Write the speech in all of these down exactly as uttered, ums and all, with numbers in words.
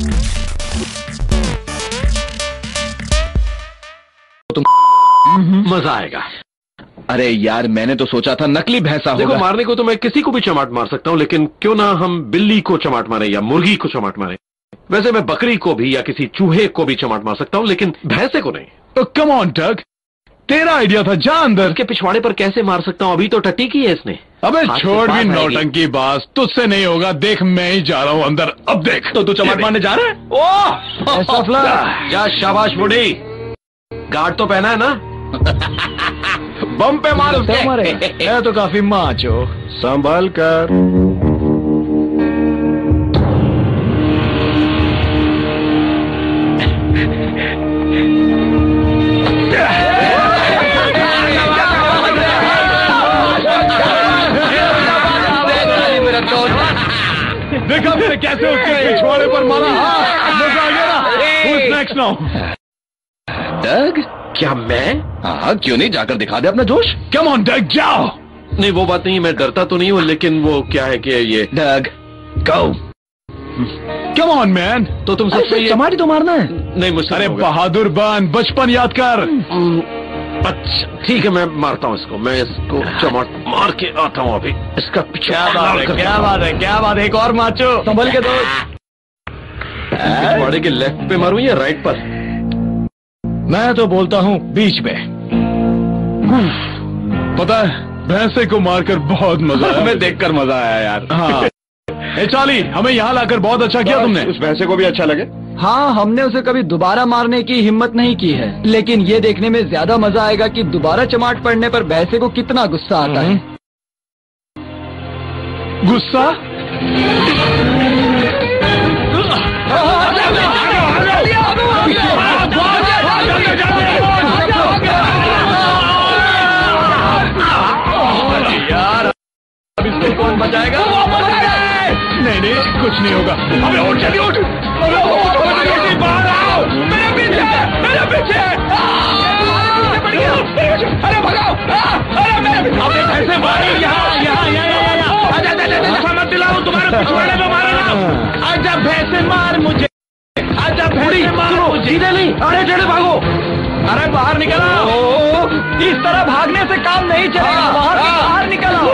तुम मजा आएगा। अरे यार मैंने तो सोचा था नकली भैंसा होगा। देखो मारने को तो मैं किसी को भी चमाट मार सकता हूँ, लेकिन क्यों ना हम बिल्ली को चमाट मारे या मुर्गी को चमाट मारे। वैसे मैं बकरी को भी या किसी चूहे को भी चमाट मार सकता हूँ, लेकिन भैंसे को नहीं। तो कम ऑन डग, तेरा आइडिया था, जा अंदर। इसके पिछवाड़े पर कैसे मार सकता हूँ? अभी तो टट्टी की है इसने। अबे छोड़ भी नौटंकी बात, तुझसे नहीं होगा। देख मैं ही जा रहा हूँ अंदर। अब देख तो तू चमाट मारने जा रहा है? ओह सफला, जा शाबाश बुढ़ी। गार्ड तो पहना है ना? बम पे मार उसके। है तो काफी माचो। संभाल कर। देखा मैंने कैसे उसके पिछवाड़े पर मारा। मजा आ गया ना? Who's next now? डग, क्या मैं? हाँ क्यों नहीं, जाकर दिखा दे अपना जोश। कम ऑन डग, जाओ। नहीं वो बात नहीं, मैं डरता तो नहीं हूँ, लेकिन वो क्या है कि ये डग गो। Come on man. तो तुम सबसे ये चमाटी तो मारना है। नहीं मुझसे। अरे बहादुर बन, बचपन याद कर। अच्छा ठीक है, मैं मारता हूँ इसको। मैं इसको चमाट मार के आता हूँ अभी। इसका क्या बात है, क्या बात है, क्या बात है। एक और माचो, संभल के दोस्त। पिछवाड़े के लेफ्ट पे मारूं या राइट पर? मैं तो बोलता हूँ बीच में। पता है भैंसे को मारकर बहुत मजा आया। हमें देखकर मजा आया यार। हाँ ए चाली, हमें यहाँ लाकर बहुत अच्छा किया तुमने। उस भैंसे को भी अच्छा लगे? हाँ, हमने उसे कभी दोबारा मारने की हिम्मत नहीं की है, लेकिन ये देखने में ज्यादा मजा आएगा कि दोबारा चमाट पड़ने पर भैंसे को कितना गुस्सा आता है। गुस्सा? यार अब इसको कौन बचाएगा? नहीं नहीं कुछ नहीं होगा। अबे उठ, जल्दी उठ। अबे उठ, बाहर आओ। मेरे पीछे, मेरे पीछे। अरे भगाओ। अरे मेरे अबे कैसे मारे? यहाँ यहाँ यहाँ यहाँ। आजा आजा आजा, गुस्सा मत दिलाओ, तुम्हारे पिछवाड़े में मारेगा। आजा भैंसे मार मुझे। आजा भैंसे मार मुझे। सीधे नहीं, अरे टेढ़े भागो। अरे बाहर निकलो। इस तरह भागने से काम नहीं चलेगा। बाहर बाहर निकलो।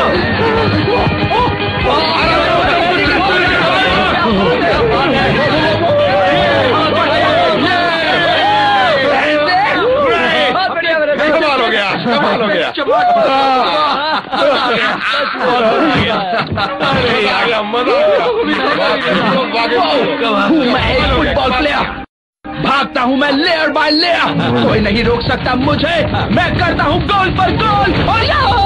कमाल हो गया, कमाल हो गया। अरे यार मजा आ गया। मैं एक फुटबॉल प्लेयर, भागता हूँ मैं लेयर बाय लेयर। कोई नहीं रोक सकता मुझे। मैं करता हूँ गोल पर गोल। और